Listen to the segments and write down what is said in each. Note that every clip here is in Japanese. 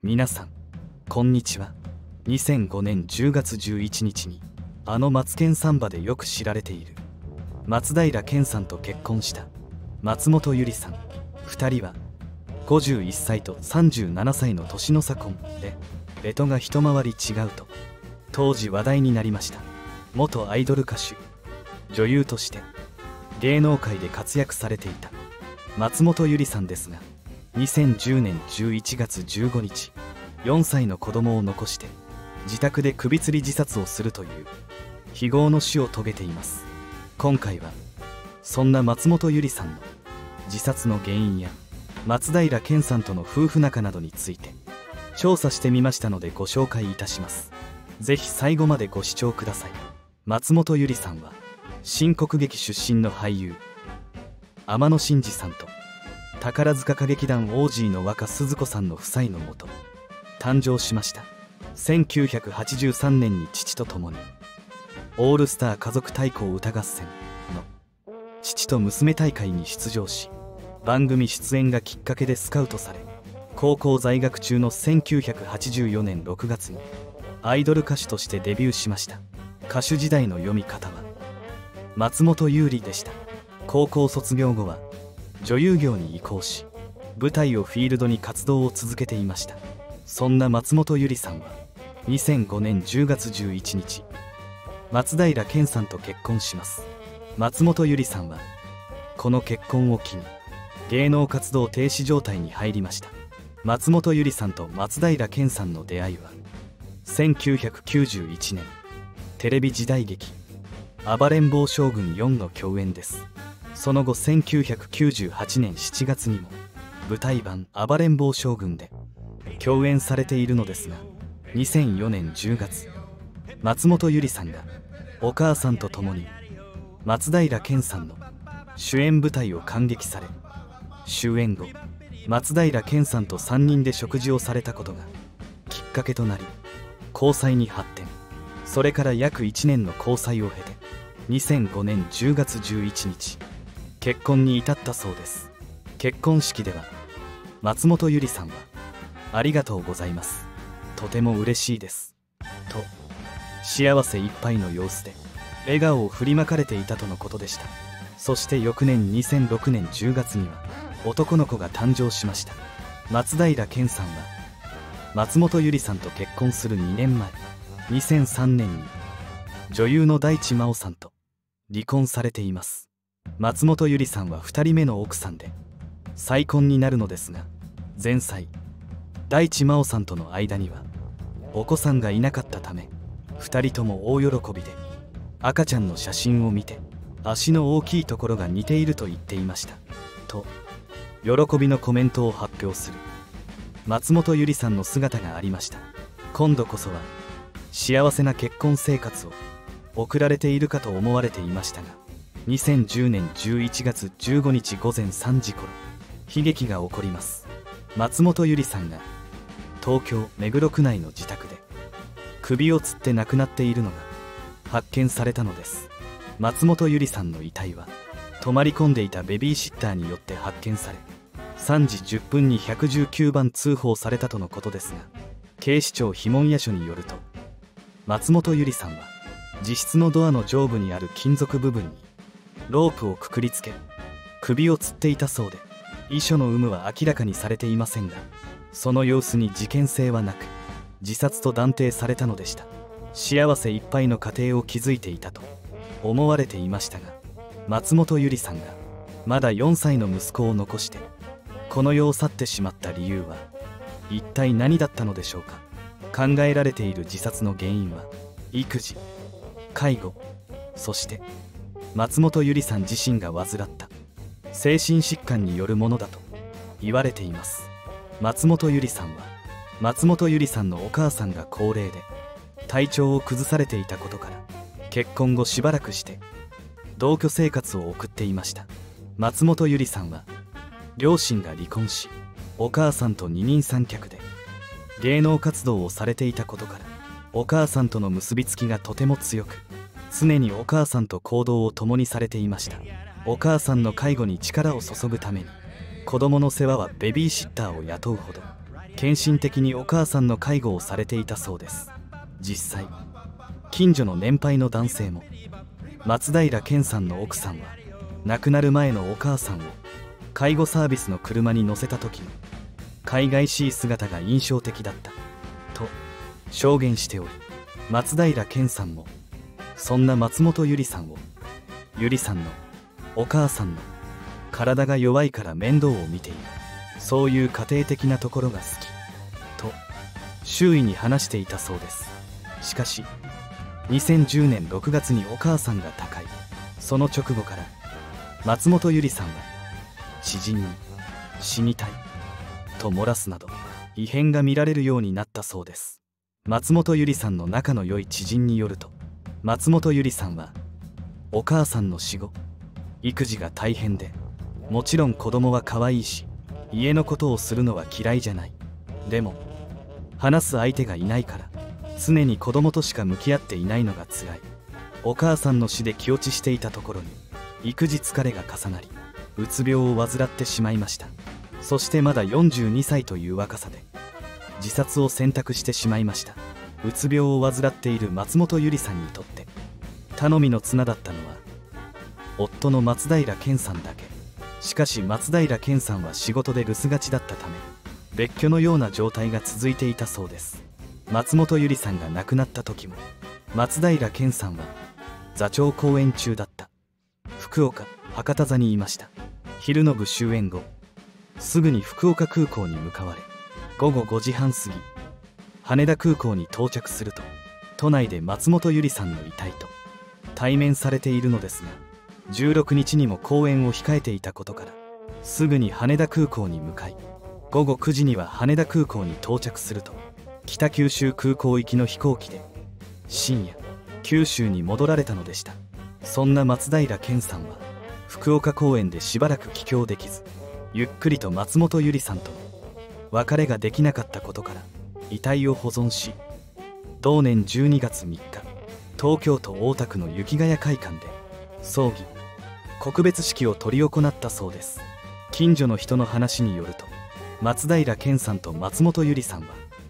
皆さんこんにちは。2005年10月11日にマツケンサンバでよく知られている松平健さんと結婚した松本ゆりさん。2人は51歳と37歳の年の差婚で、干支が一回り違うと当時話題になりました。元アイドル歌手、女優として芸能界で活躍されていた松本ゆりさんですが、2010年11月15日、4歳の子供を残して自宅で首吊り自殺をするという非業の死を遂げています。今回はそんな松本ゆりさんの自殺の原因や松平健さんとの夫婦仲などについて調査してみましたのでご紹介いたします。ぜひ最後までご視聴ください。松本ゆりさんは新国劇出身の俳優、天野真二さんと宝塚歌劇団オージーの若鈴子さんの夫妻のもと誕生しました。1983年に父と共にオールスター家族対抗歌合戦の父と娘大会に出場し、番組出演がきっかけでスカウトされ、高校在学中の1984年6月にアイドル歌手としてデビューしました。歌手時代の読み方は松本優里でした。高校卒業後は女優業に移行し、舞台をフィールドに活動を続けていました。そんな松本ゆりさんは2005年10月11日、松平健さんと結婚します。松本ゆりさんはこの結婚を機に芸能活動停止状態に入りました。松本ゆりさんと松平健さんの出会いは1991年、テレビ時代劇「暴れん坊将軍4」の共演です。その後1998年7月にも舞台版「暴れん坊将軍」で共演されているのですが、2004年10月、松本ゆりさんがお母さんと共に松平健さんの主演舞台を感激され、終演後松平健さんと3人で食事をされたことがきっかけとなり交際に発展。それから約1年の交際を経て2005年10月11日結婚に至ったそうです。結婚式では松本ゆりさんはありがとうございます、とても嬉しいですと幸せいっぱいの様子で笑顔を振りまかれていたとのことでした。そして翌年2006年10月には男の子が誕生しました。松平健さんは松本ゆりさんと結婚する2年前、2003年に女優の大地真央さんと離婚されています。松本ゆりさんは2人目の奥さんで再婚になるのですが、前妻大地真央さんとの間にはお子さんがいなかったため、2人とも大喜びで赤ちゃんの写真を見て足の大きいところが似ていると言っていましたと喜びのコメントを発表する松本ゆりさんの姿がありました。今度こそは幸せな結婚生活を送られているかと思われていましたが、2010年11月15日午前3時頃、悲劇が起こります。松本ゆりさんが東京目黒区内の自宅で首をつって亡くなっているのが発見されたのです。松本ゆりさんの遺体は泊まり込んでいたベビーシッターによって発見され、3時10分に119番通報されたとのことですが、警視庁碑文谷署によると、松本ゆりさんは自室のドアの上部にある金属部分にロープをくくりつけ首をつっていたそうで、遺書の有無は明らかにされていませんが、その様子に事件性はなく自殺と断定されたのでした。幸せいっぱいの家庭を築いていたと思われていましたが、松本ゆりさんがまだ4歳の息子を残してこの世を去ってしまった理由は一体何だったのでしょうか。考えられている自殺の原因は育児、介護、そして松本ゆりさん自身が患った精神疾患によるものだと言われています。松本ゆりさんは松本ゆりさんのお母さんが高齢で体調を崩されていたことから、結婚後しばらくして同居生活を送っていました。松本ゆりさんは両親が離婚し、お母さんと二人三脚で芸能活動をされていたことから、お母さんとの結びつきがとても強く、常にお母さんと行動を共にされていました。お母さんの介護に力を注ぐために子供の世話はベビーシッターを雇うほど献身的にお母さんの介護をされていたそうです。実際近所の年配の男性も松平健さんの奥さんは亡くなる前のお母さんを介護サービスの車に乗せた時の海外しい姿が印象的だったと証言しており、松平健さんもそんな松本ゆりさんをゆりさんのお母さんの体が弱いから面倒を見ている、そういう家庭的なところが好きと周囲に話していたそうです。しかし2010年6月にお母さんが他界。その直後から松本ゆりさんは知人に死にたいと漏らすなど異変が見られるようになったそうです。松本ゆりさんの仲の良い知人によると、松本ゆりさんはお母さんの死後育児が大変で、もちろん子供は可愛いし家のことをするのは嫌いじゃない、でも話す相手がいないから常に子供としか向き合っていないのがつらい。お母さんの死で気落ちしていたところに育児疲れが重なりうつ病を患ってしまいました。そしてまだ42歳という若さで自殺を選択してしまいました。うつ病を患っている松本ゆりさんにとって頼みの綱だったのは夫の松平健さんだけ。しかし松平健さんは仕事で留守がちだったため別居のような状態が続いていたそうです。松本ゆりさんが亡くなった時も松平健さんは座長公演中だった福岡博多座にいました。昼の部終演後すぐに福岡空港に向かわれ、午後5時半過ぎ羽田空港に到着すると都内で松本ゆりさんの遺体と対面されているのですが、16日にも公演を控えていたことからすぐに羽田空港に向かい、午後9時には羽田空港に到着すると北九州空港行きの飛行機で深夜九州に戻られたのでした。そんな松平健さんは福岡公演でしばらく帰郷できず、ゆっくりと松本ゆりさんとの別れができなかったことから遺体を保存し、同年12月3日東京都大田区の雪ヶ谷会館で葬儀告別式を執り行ったそうです。近所の人の話によると、松平健さんと松本ゆりさんは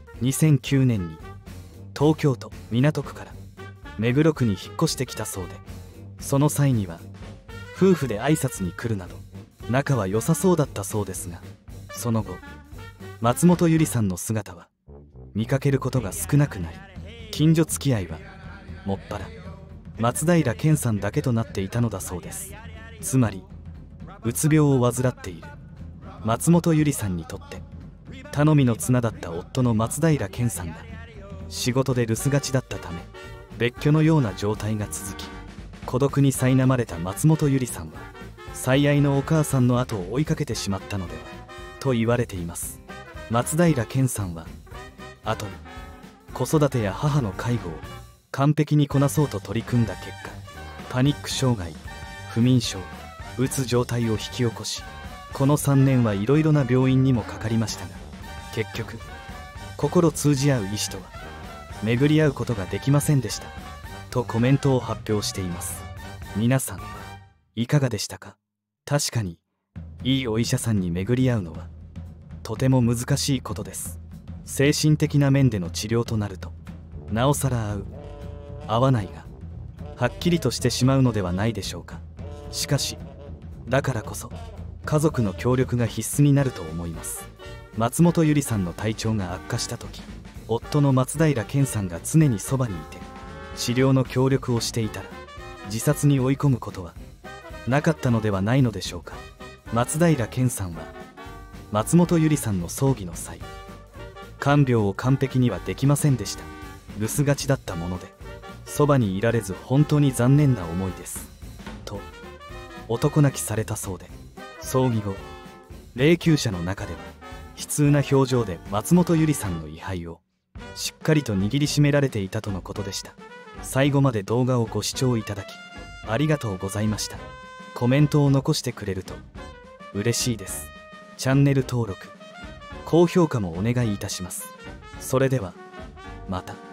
2009年に東京都港区から目黒区に引っ越してきたそうで、その際には夫婦で挨拶に来るなど仲は良さそうだったそうですが、その後松本ゆりさんの姿は見かけることが少なくなり、近所付き合いはもっぱら松平健さんだけとなっていたのだそうです。つまりうつ病を患っている松本ゆりさんにとって頼みの綱だった夫の松平健さんが仕事で留守がちだったため別居のような状態が続き、孤独に苛まれた松本ゆりさんは最愛のお母さんの後を追いかけてしまったのではと言われています。松平健さんは後に子育てや母の介護を完璧にこなそうと取り組んだ結果、パニック障害、不眠症、うつ状態を引き起こし、この3年はいろいろな病院にもかかりましたが、結局心通じ合う医師とは巡り合うことができませんでしたとコメントを発表しています。皆さんいかがでしたか？確かにいいお医者さんに巡り合うのはとても難しいことです。精神的な面での治療となるとなおさら合う合わないがはっきりとしてしまうのではないでしょうか。しかしだからこそ家族の協力が必須になると思います。松本ゆりさんの体調が悪化した時、夫の松平健さんが常にそばにいて治療の協力をしていたら自殺に追い込むことはなかったのではないのでしょうか。松平健さんは松本ゆりさんの葬儀の際、看病を完璧にはできませんでした。留守がちだったものでそばにいられず本当に残念な思いですと男泣きされたそうで、葬儀後霊柩車の中では悲痛な表情で松本ゆりさんの位牌をしっかりと握りしめられていたとのことでした。最後まで動画をご視聴いただきありがとうございました。コメントを残してくれると嬉しいです。チャンネル登録、高評価もお願いいたします。それではまた。